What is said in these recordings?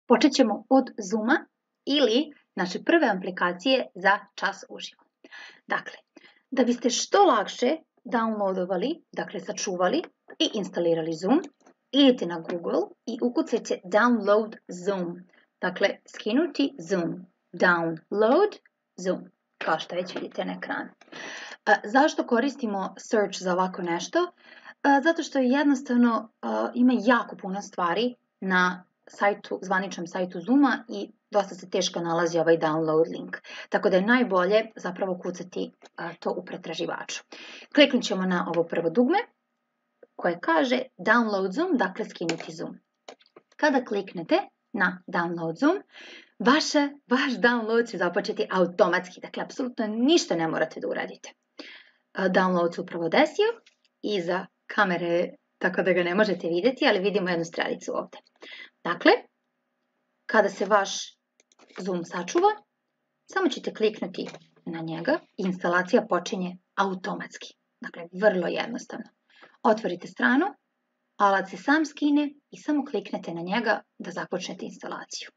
Počet ćemo od Zooma ili naše prve aplikacije za čas uživo. Dakle, da biste što lakše downloadovali, dakle sačuvali i instalirali Zoom, idete na Google i ukucajte download Zoom. Dakle, skinuti Zoom. Download Zoom, kao što već vidite na ekranu. Zašto koristimo search za ovako nešto? Zato što jednostavno ima jako puno stvari na zvaničnom sajtu Zooma i dosta se teško nalazi ovaj download link. Tako da je najbolje zapravo kucati to u pretraživaču. Kliknut ćemo na ovo prvo dugme koje kaže download Zoom, dakle skinuti Zoom. Kada kliknete na download Zoom, vaš download će započeti automatski, dakle apsolutno ništa ne morate da uradite. Download se upravo desio iza kamere, tako da ga ne možete vidjeti, ali vidimo jednu strelicu ovde. Dakle, kada se vaš Zoom sačuva, samo ćete kliknuti na njega i instalacija počinje automatski. Dakle, vrlo jednostavno. Otvorite stranu, alat se sam skine i samo kliknete na njega da započnete instalaciju.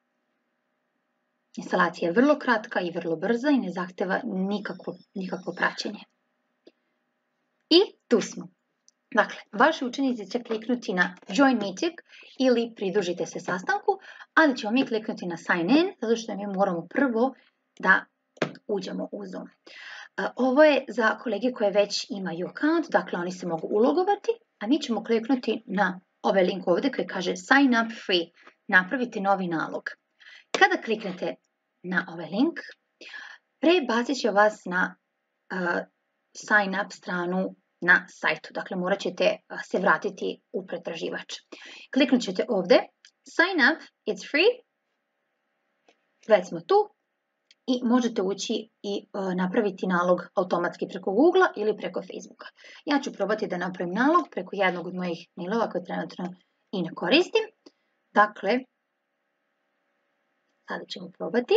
Instalacija je vrlo kratka i vrlo brza i ne zahteva nikakvo praćenje. I tu smo. Dakle, vaši učenici će kliknuti na Join Meeting ili pridružite se sastanku, ali ćemo mi kliknuti na Sign In, zato što mi moramo prvo da uđemo u Zoom. Ovo je za kolege koje već imaju account, dakle oni se mogu ulogovati, a mi ćemo kliknuti na ovaj link ovdje koji kaže Sign Up Free, napravite novi nalog. Kada kliknete na ovaj link, prebacit će vas na Sign Up stranu na sajtu. Dakle, morat ćete se vratiti u pretraživač. Kliknut ćete ovdje, sign up, it's free, već smo tu i možete ući i napraviti nalog automatski preko Google ili preko Facebooka. Ja ću probati da napravim nalog preko jednog od mojih mailova koje trenutno i ne koristim. Dakle, sada ćemo probati.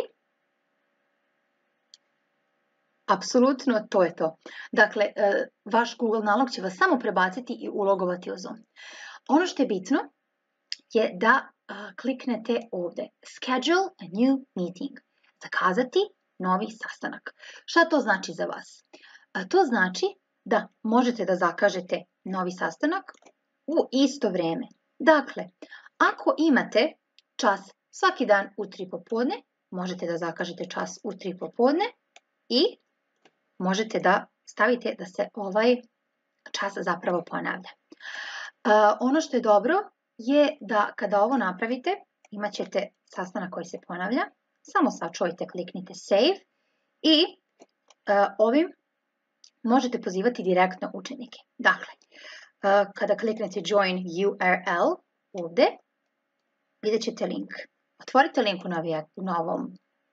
Apsolutno, to je to. Dakle, vaš Google nalog će vas samo prebaciti i ulogovati u Zoom. Ono što je bitno je da kliknete ovdje Schedule a new meeting. Zakazati novi sastanak. Šta to znači za vas? To znači da možete da zakažete novi sastanak u isto vrijeme. Dakle, ako imate čas svaki dan u 3 popodne, možete da zakažete čas u 3 popodne i možete da stavite da se ovaj čas zapravo ponavlja. Ono što je dobro je da kada ovo napravite, imat ćete sastanak koji se ponavlja. Samo sačuvajte, kliknite Save i ovim možete pozivati direktno učenike. Dakle, kada kliknete Join URL ovdje, vidjet ćete link. Otvorite link u novom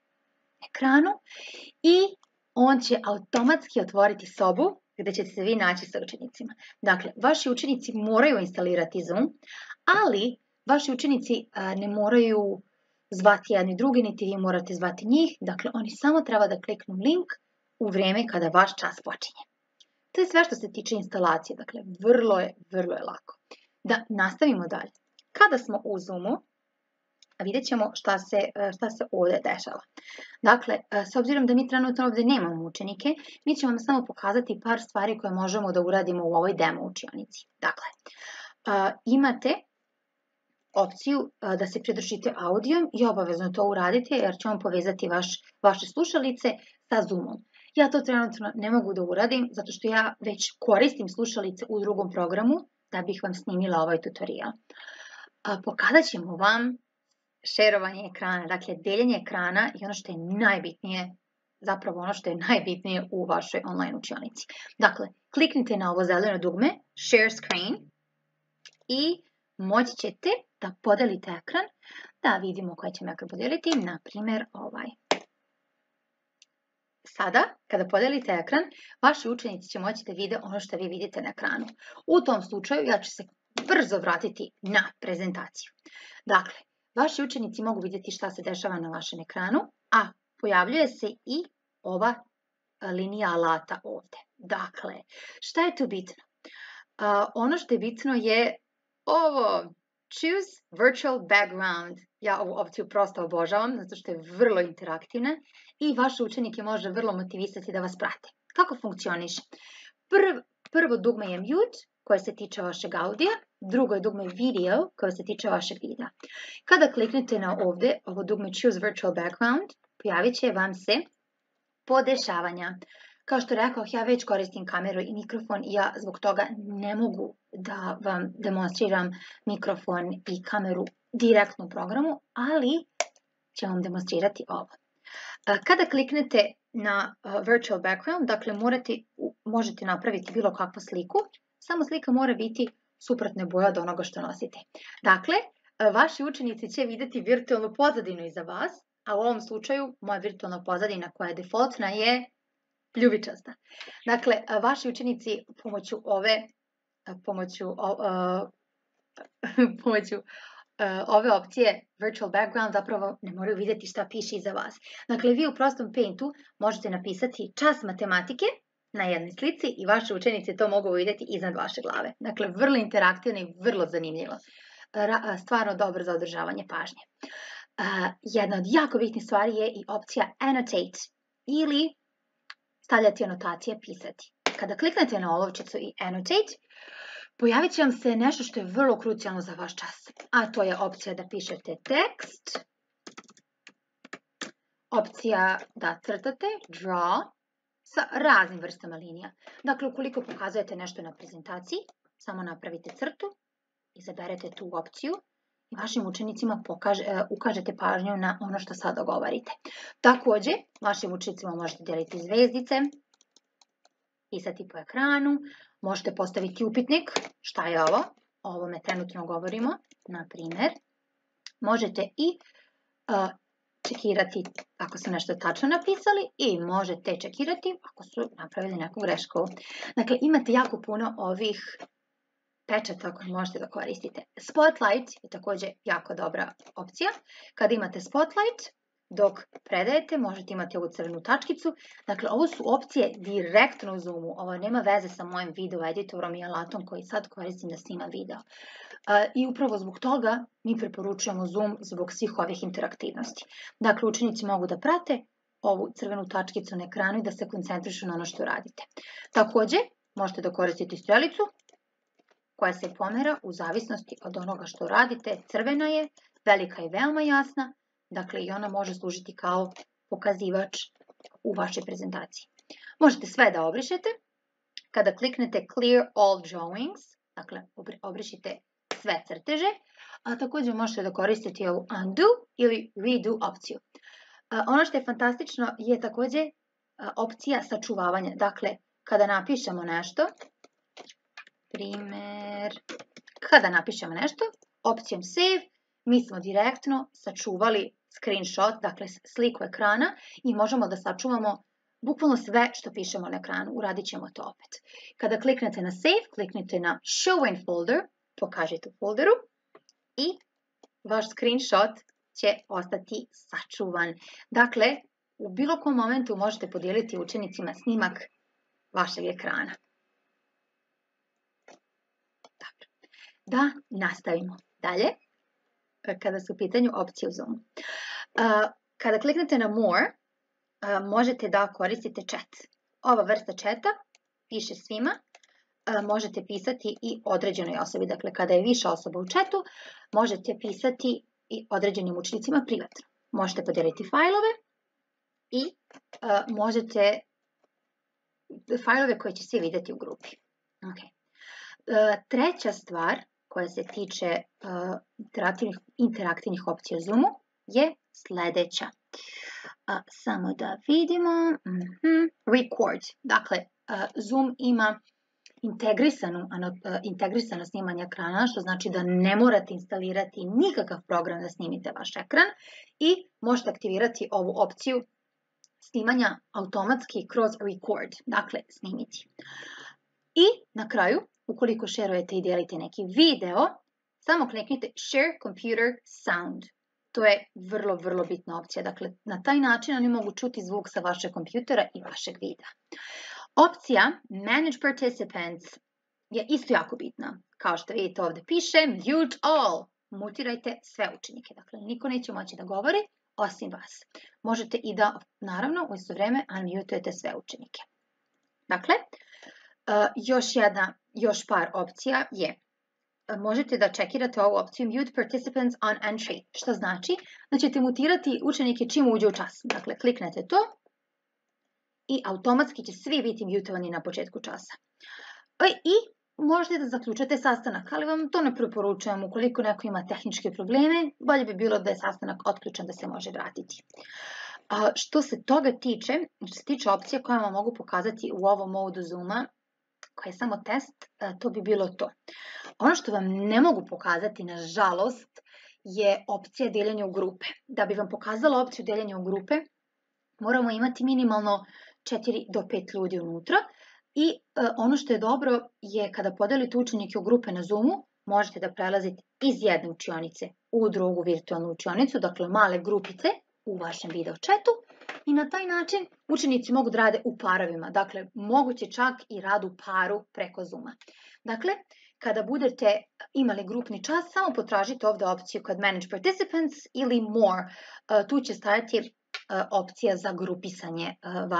ekranu i on će automatski otvoriti sobu gdje ćete se vi naći sa učenicima. Dakle, vaši učenici moraju instalirati Zoom, ali vaši učenici ne moraju zvati jedni drugi, niti vi morate zvati njih. Dakle, oni samo treba da kliknu link u vrijeme kada vaš čas počinje. To je sve što se tiče instalacije. Dakle, vrlo je lako. Da nastavimo dalje. Kada smo u Zoomu, vidjet ćemo šta se ovdje dešava. Dakle, s obzirom da mi trenutno ovdje nemamo učenike, mi ćemo vam samo pokazati par stvari koje možemo da uradimo u ovoj demo učionici. Dakle, imate opciju da se pridružite audijom i obavezno to uradite jer će on povezati vaše slušalice sa Zoomom. Ja to trenutno ne mogu da uradim zato što ja već koristim slušalice u drugom programu da bih vam snimila ovaj tutorial. Pokazat ćemo vam šerovanje ekrana, dakle deljenje ekrana i ono što je najbitnije, zapravo ono što je najbitnije u vašoj online učionici. Dakle, kliknite na ovo zeleno dugme, Share Screen i moći ćete da podelite ekran, da vidimo koji ćemo ekran podeliti, na primjer ovaj. Sada, kada podelite ekran, vaši učenici će moći da vide ono što vi vidite na ekranu. U tom slučaju ja ću se brzo vratiti na prezentaciju. Dakle, vaši učenici mogu vidjeti šta se dešava na vašem ekranu, a pojavljuje se i ova linija alata ovdje. Dakle, šta je tu bitno? Ono što je bitno je ovo Choose virtual background. Ja ovu opciju prosto obožavam, zato što je vrlo interaktivna i vaše učenike može vrlo motivisati da vas prate. Kako funkcioniše? Prvo dugme je mute, koje se tiče vašeg audija, drugo je dugme video, koje se tiče vašeg videa. Kada kliknete na ovdje, ovo dugme Choose virtual background, pojavit će vam se podešavanja. Kao što rekao, ja već koristim kameru i mikrofon i ja zbog toga ne mogu da vam demonstriram mikrofon i kameru direktno u programu, ali ću vam demonstrirati ovo. Kada kliknete na virtual background, dakle možete napraviti bilo kakvu sliku, samo slika mora biti suprotne boje od onoga što nosite. Dakle, vaši učenici će vidjeti virtualnu pozadinu iza vas, a u ovom slučaju moja virtualna pozadina koja je defaultna je ljubičasta. Dakle, vaši učenici pomoću ove opcije virtual background zapravo ne moraju vidjeti šta piše iza vas. Dakle, vi u prostom Paintu možete napisati čas matematike na jednoj slici i vaši učenici to mogu vidjeti iznad vaše glave. Dakle, vrlo interaktivno i vrlo zanimljivo. Stvarno dobro za održavanje pažnje. Jedna od jako bitnih stvari je i opcija annotate ili stavljati anotacije, pisati. Kada kliknete na olovčicu i annotate, pojavit će vam se nešto što je vrlo krucijalno za vaš čas, a to je opcija da pišete tekst, opcija da crtate, draw, sa raznim vrstama linija. Dakle, ukoliko pokazujete nešto na prezentaciji, samo napravite crtu, izaberete tu opciju i vašim učenicima ukažete pažnju na ono što sad govorite. Također, vašim učenicima možete deliti zvezdice, pisati po ekranu, možete postaviti upitnik, šta je ovo, o ovome trenutno govorimo, na primjer. Možete i čekirati ako su nešto tačno napisali i možete čekirati ako su napravili neku grešku. Dakle, imate jako puno ovih pečata koje možete da koristite. Spotlight je također jako dobra opcija. Kada imate Spotlight, dok predajete, možete imati ovu crvenu tačkicu. Dakle, ovo su opcije direktno u Zoomu. Ovo nema veze sa mojim video editorom i alatom koji sad koristim da snimam video. I upravo zbog toga mi preporučujemo Zoom zbog svih ovih interaktivnosti. Dakle, učenici mogu da prate ovu crvenu tačkicu na ekranu i da se koncentrišu na ono što radite. Također, možete da koristite strelicu koja se pomera u zavisnosti od onoga što radite. Crvena je, velika je veoma jasna, dakle i ona može služiti kao pokazivač u vašoj prezentaciji. Možete sve da obrišete. Kada kliknete Clear all drawings, dakle obrišite sve crteže, a također možete da koristite ovu Undo ili Redo opciju. Ono što je fantastično je također opcija sačuvavanja. Dakle, kada napišemo nešto, kada napišemo nešto, opcijom Save, mi smo direktno sačuvali screenshot, dakle sliku ekrana i možemo da sačuvamo bukvalno sve što pišemo na ekranu. Uradit ćemo to opet. Kada kliknete na Save, kliknite na Show in Folder, pokažite u folderu i vaš screenshot će ostati sačuvan. Dakle, u bilo kom momentu možete podijeliti učenicima snimak vašeg ekrana. Dobro. Da nastavimo dalje kada su u pitanju opcije u Zoomu. Kada kliknete na More, možete da koristite chat. Ova vrsta chata piše svima. Možete pisati i određenoj osobi. Dakle, kada je više osoba u chatu, možete pisati i određenim učenicima privatno. Možete podijeliti fajlove i možete fajlove koje će svi vidjeti u grupi. Okay. Treća stvar koja se tiče interaktivnih opcija u Zoomu je sljedeća. Samo da vidimo. Record. Dakle, Zoom ima integrisano snimanje ekrana, što znači da ne morate instalirati nikakav program da snimite vaš ekran i možete aktivirati ovu opciju snimanja automatski kroz Record, dakle snimiti. I na kraju, ukoliko šerujete i dijelite neki video, samo kliknite Share Computer Sound. To je vrlo, vrlo bitna opcija. Dakle, na taj način oni mogu čuti zvuk sa vašeg kompjutera i vašeg videa. Opcija Manage Participants je isto jako bitna. Kao što vidite ovdje piše Mute All. mutirajte sve učenike. Dakle, niko neće moći da govori osim vas. Možete i da, naravno, u isto vrijeme unmutujete sve učenike. Dakle, još par opcija je, možete da čekirate ovu opciju Mute Participants on Entry, što znači da ćete mutirati učenike čim uđe u čas. Dakle, kliknete to i automatski će svi biti mutovani na početku časa. I možete da zaključate sastanak, ali vam to ne preporučujem ukoliko neko ima tehničke probleme, bolje bi bilo da je sastanak otključen da se može vratiti. Što se tiče opcija koje vam mogu pokazati u ovom modu Zooma, koji je samo test, to bi bilo to. Ono što vam ne mogu pokazati, nažalost, je opcija deljenja u grupe. Da bi vam pokazala opciju deljenja u grupe, moramo imati minimalno 4 do 5 ljudi unutra. I ono što je dobro je kada podelite učenike u grupe na Zoomu, možete da prelazite iz jedne učionice u drugu virtualnu učionicu, dakle male grupice u vašem video chatu i na taj način učenici mogu da rade u parovima, dakle moguće čak i rad u paru preko Zooma. Dakle, kada budete imali grupni čas, samo potražite ovdje opciju kod Manage Participants ili More, tu će stajati opcija za grupisanje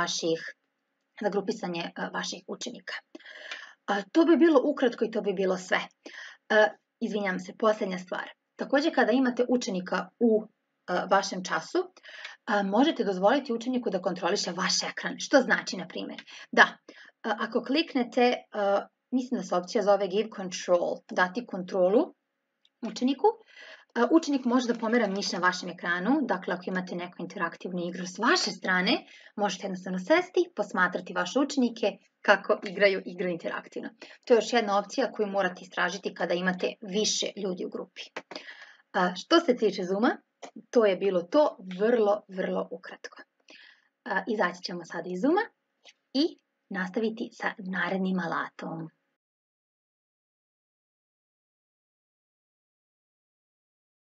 vaših učenika. To bi bilo ukratko i to bi bilo sve. Izvinjam se, posljednja stvar. Također kada imate učenika u vašem času, možete dozvoliti učeniku da kontroliše vaš ekran. Što znači, na primjer, da ako kliknete, mislim da se opcija zove Give Control, dati kontrolu učeniku, učenik može da pomera miš na vašem ekranu, dakle ako imate neku interaktivnu igru s vaše strane, možete jednostavno sesti, posmatrati vaše učenike kako igraju igru interaktivno. To je još jedna opcija koju morate istražiti kada imate više ljudi u grupi. Što se tiče Zooma, to je bilo to vrlo ukratko. Izaći ćemo sada iz Zooma i nastaviti sa narednim alatom.